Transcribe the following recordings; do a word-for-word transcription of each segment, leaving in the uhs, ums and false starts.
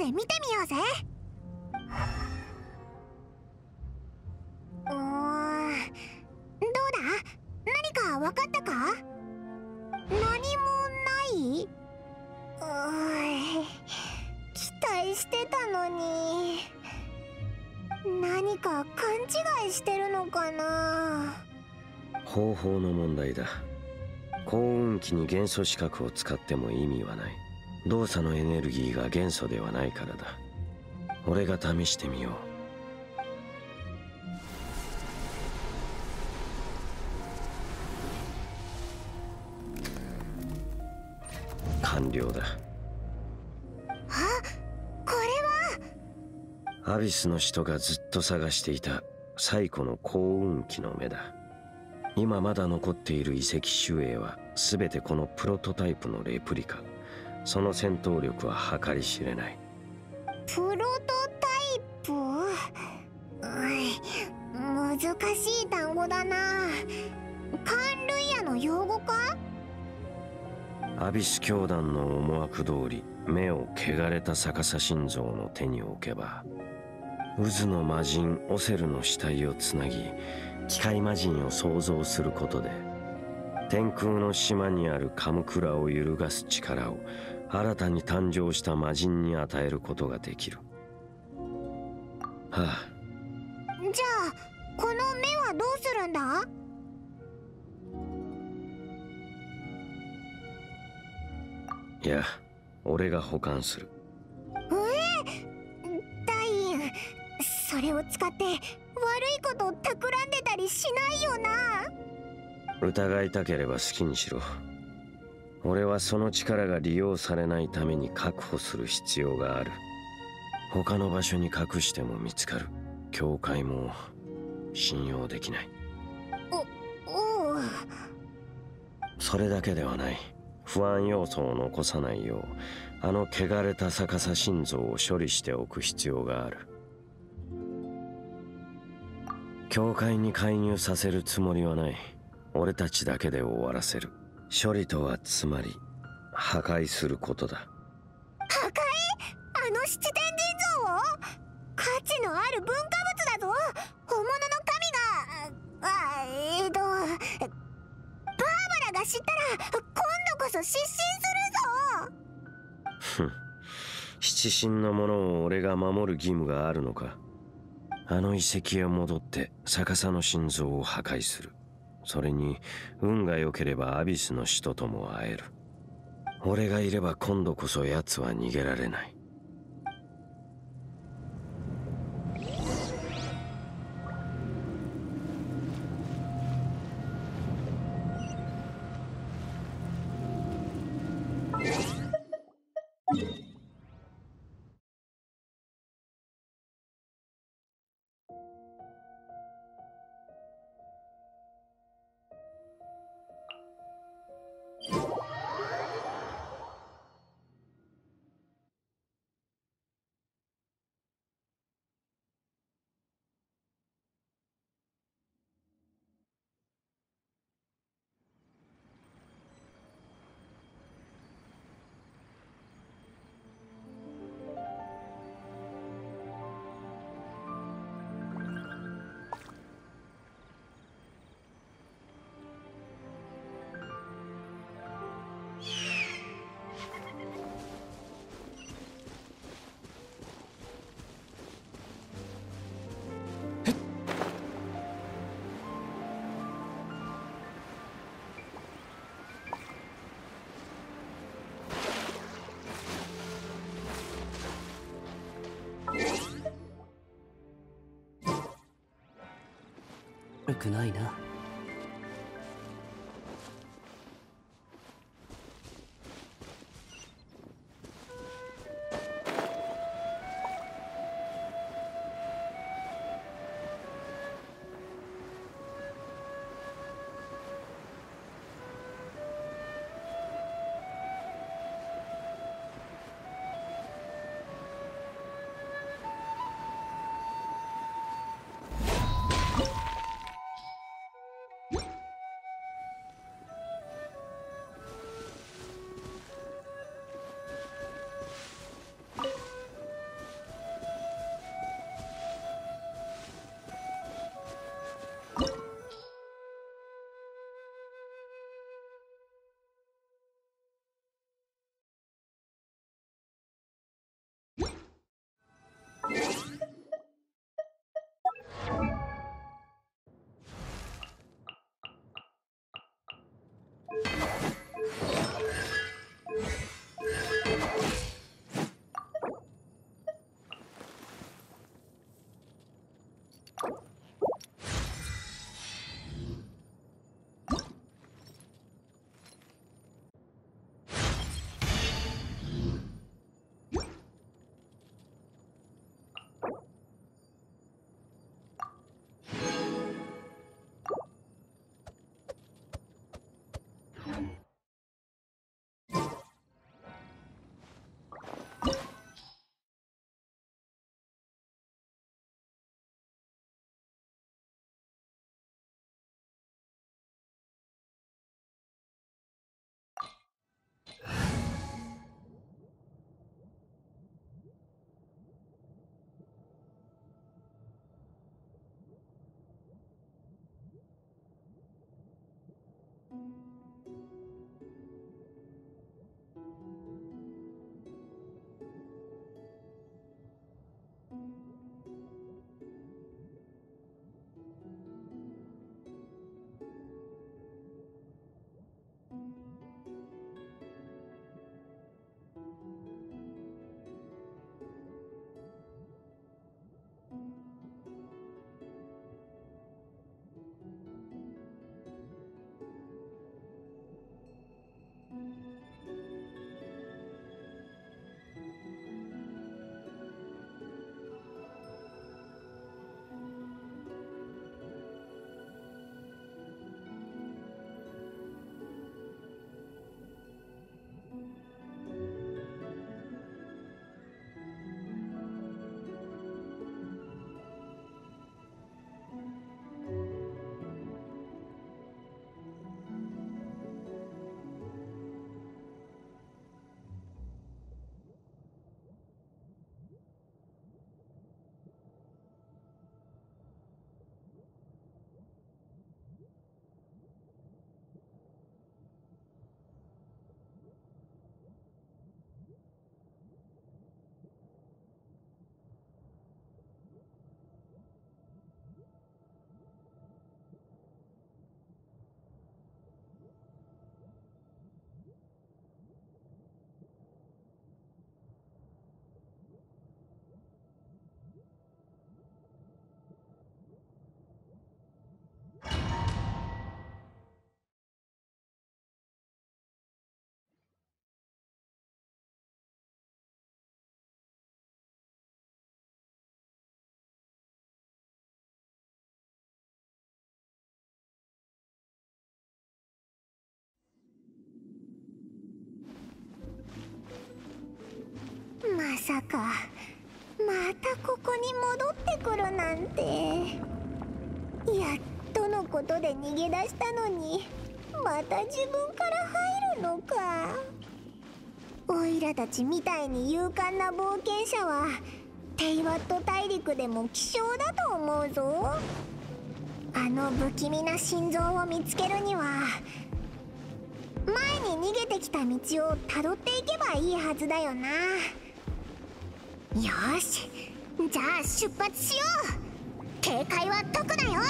で見てみようぜ。うーん、どうだ？何か分かったか？何もない？うーん、期待してたのに。何か勘違いしてるのかな。 方法の問題だ。幸運期に元素資格を使っても意味はない。動作のエネルギーが元素ではないからだ。俺が試してみよう。完了だ。 あ、これはアビスの人がずっと探していた最古の幸運期の目だ。今まだ残っている遺跡守衛は全てこのプロトタイプのレプリカ。その戦闘力は計り知れない。 プロトタイプ？うい、難しい単語だな。カンルイアの用語か？ アビス教団の思惑通り目を汚れた逆さ心臓の手に置けば、渦の魔人オセルの死体をつなぎ機械魔人を創造することで、天空の島にあるカムクラを揺るがす力を新たに誕生した魔人に与えることができる。はあ。 じゃあこの目はどうするんだ？ いや、俺が保管する。 えー、ダイン、それを使って悪いことを企んでたりしないよな？ 疑いたければ好きにしろ。俺はその力が利用されないために確保する必要がある。他の場所に隠しても見つかる。教会も信用できない。 お、おう。 それだけではない。不安要素を残さないよう、あの汚れた逆さ心臓を処理しておく必要がある。教会に介入させるつもりはない。俺たちだけで終わらせる。処理とはつまり破壊することだ。 破壊？あの七天神像を？価値のある文化物だぞ。本物の神が、あ、えーとバーバラが知ったら今度こそ失神するぞ。 ふん、七神のものを俺が守る義務があるのか。あの遺跡へ戻って逆さの心臓を破壊する。それに運が良ければアビスの使徒とも会える。俺がいれば今度こそ奴は逃げられない。 悪くないな。 さかまたここに戻ってくるなんて。やっとのことで逃げ出したのにまた自分から入るのか。オイラたちみたいに勇敢な冒険者はテイワット大陸でも希少だと思うぞ。あの不気味な心臓を見つけるには前に逃げてきた道をたどっていけばいいはずだよな。よし、じゃあ出発しよう。警戒は解くなよ。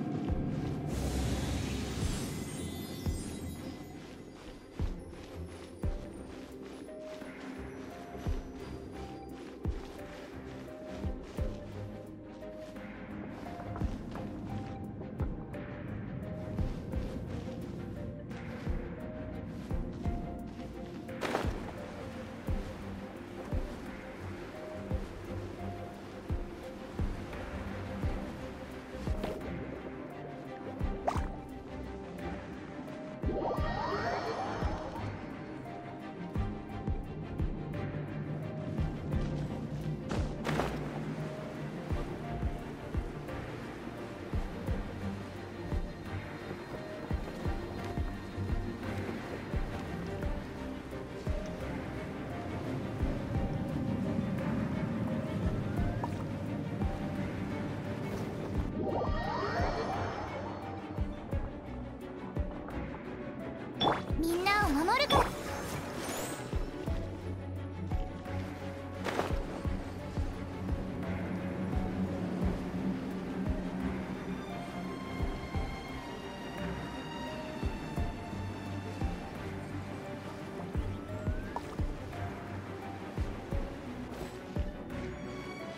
みんなを守るから。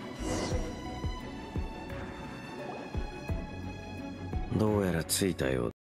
どうやら着いたようだ。